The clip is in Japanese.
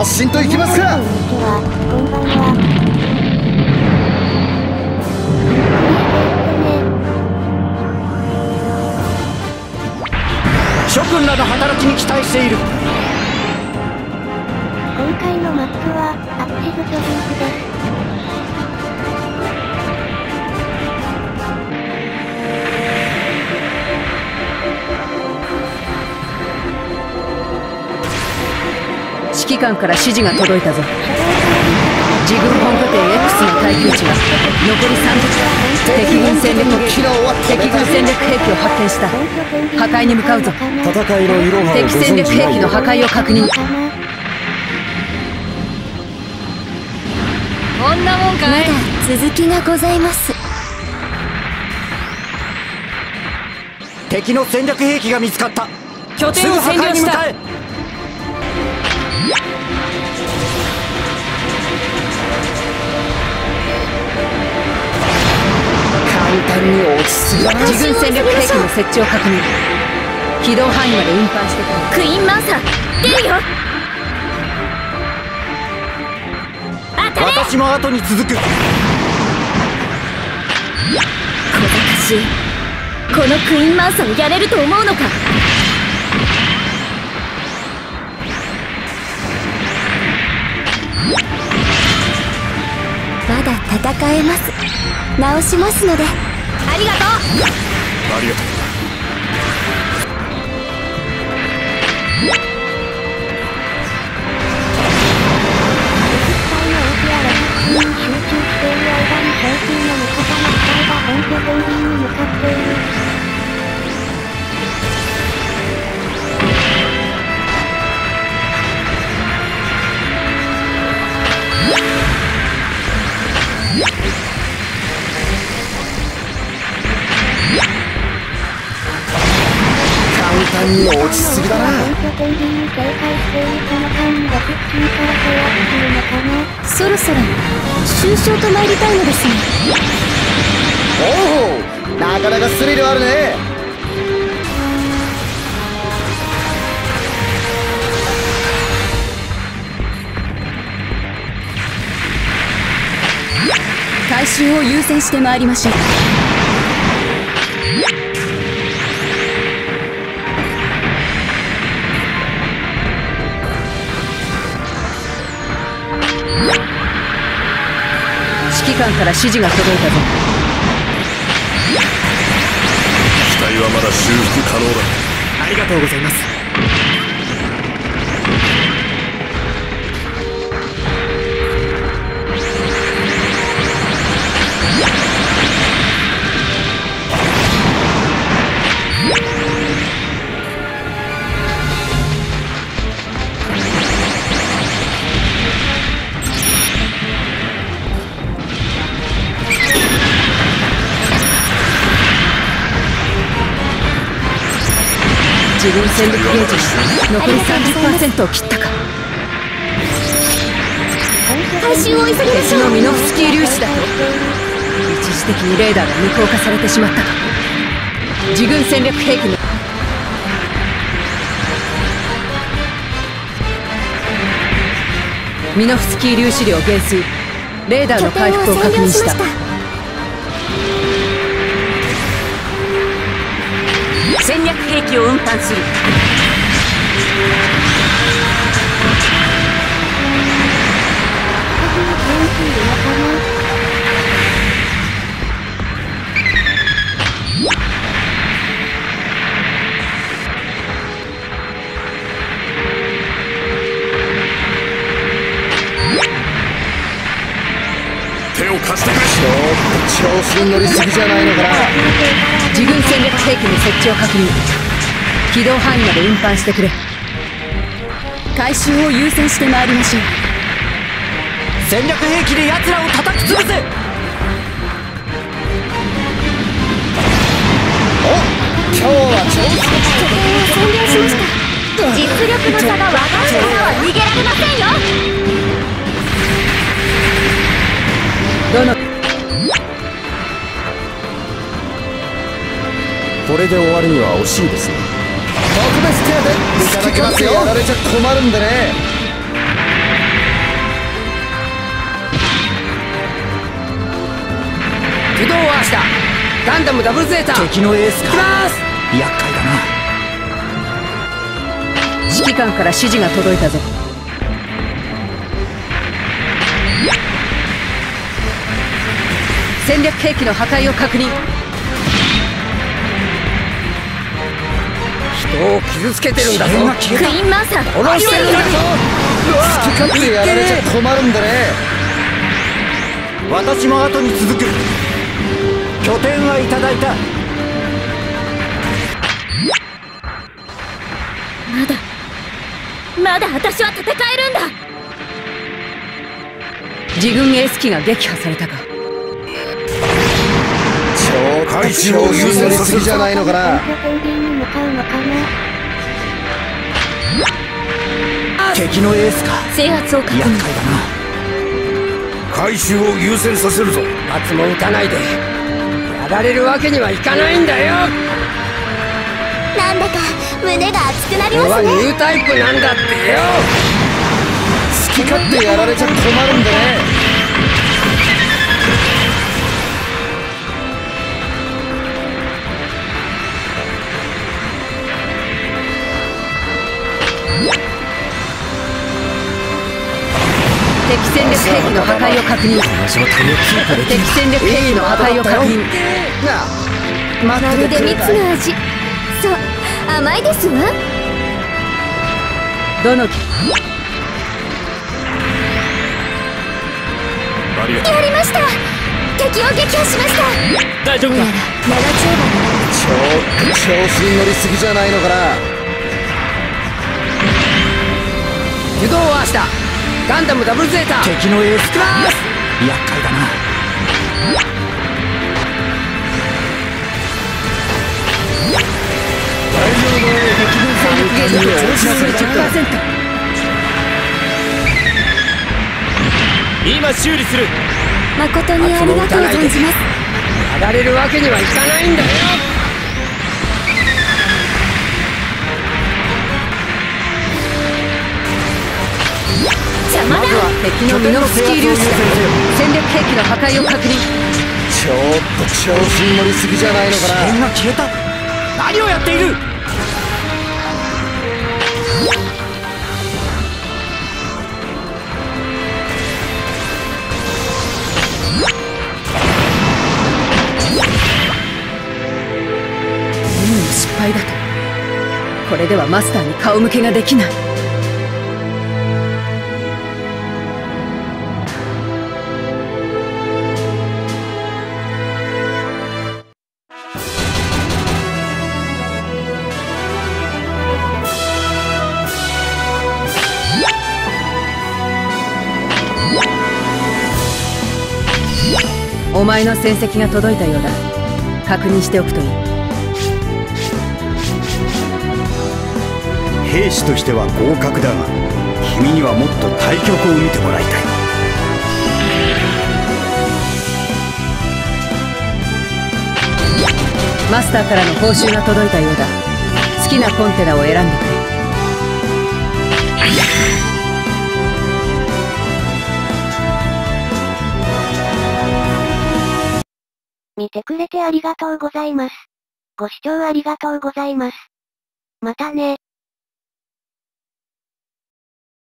発進といきますか。 諸君らの働きに期待している。 今回のマップはアクティブ居住区です。 指揮官から指示が届いたぞ。自軍本拠点 X の耐久値は残り30分。敵軍戦略兵器を発見した。破壊に向かうぞ。 戦いのいろはをご存知ない。 敵戦略兵器の破壊を確認。こんなもんかい。 まだ続きがございます。 敵の戦略兵器が見つかった。 拠点を占領した。 簡単に落ちすぎだな。 自軍戦略兵器の設置を確認。軌道範囲まで運搬してくる。 クイーンマウサー出るよ。 私も後に続く。 小賢しい。このクイーンマウサーをやれると思うのか。まだ戦えます。直しますので。ありがとう。 ありがとう。 集中している間に兵器の味方の機体が本拠点に向かっている。 簡単に落ちすぎだな。 本拠点に警戒しているこの間に6機から制圧するのかな。そろそろ終将と参りたいのですね。 おお、なかなかスリルあるね。 回収を優先して参りましょう。指揮官から指示が届いたぞ。 機体はまだ修復可能だ。 ありがとうございます。 自分戦力ゲージ残り 30% を切ったか。 回収を急ぎましょう。 敵のミノフスキー粒子だと。一時的にレーダーが無効化されてしまったか。自軍戦略兵器のミノフスキー粒子量減衰。レーダーの回復を確認した。戦略兵器を運搬する。 手を貸してくれ。 調子に乗りすぎじゃないのかな。 自軍戦略兵器の設置を確認。軌道範囲まで運搬してくれ。回収を優先して参りましょう。 戦略兵器で奴らを叩き潰せ。 今日は調子拠点を占領しました。実力の差が分かるからは逃げられませんよ。 どのこれで終わるには惜しいですね。特別手当いただきますよ。やられちゃ困るんでね。 したガンダムダブルゼータ。 敵のエースか。 行きます。 厄介だな。 指揮官から指示が届いたぞ。戦略兵器の破壊を確認。 人を傷つけてるんだぞ。 クイーンマーサー殺してるんだぞ。 好き勝手やられちゃ困るんだね。 私も後に続く。拠点はいただいた。 まだ私は戦えるんだ。 自軍エース機が撃破されたか。 回収を優先させるじゃないのかな。 敵のエースか。 制圧を確認。 厄介だな。 回収を優先させるぞ。 罰も打たないでやられるわけにはいかないんだよ。 なんだか胸が熱くなり俺はますね。 ニュータイプなんだってよ。 好き勝手やられちゃ困るんだね。 敵戦略兵器の破壊を確認。敵戦略兵器の破壊を確認。 まるで蜜の味。そう甘いですわ。 どのありがとう。 やりました。敵を撃破しました。 大丈夫か。 長丁場調子に乗りすぎじゃないのかな。 手動はしたガンダムダブルゼータ。 敵のエースか。厄介だな。 敵軍戦力ゲージ調子残り 10%。 今修理する。 誠にありがとう存じます。 やられるわけにはいかないんだよ。 邪魔だ。 敵のミノフスキー粒子だ。戦略兵器の破壊を確認。 ちょっと調子に乗りすぎじゃないのかな。 点が消えた。何をやっている。 失敗だと。これではマスターに顔向けができない。お前の戦績が届いたようだ。確認しておくといい。 兵士としては合格だが、君にはもっと対局を見てもらいたい。 マスターからの報酬が届いたようだ。好きなコンテナを選んでくれ。 見てくれてありがとうございます。ご視聴ありがとうございます。またね。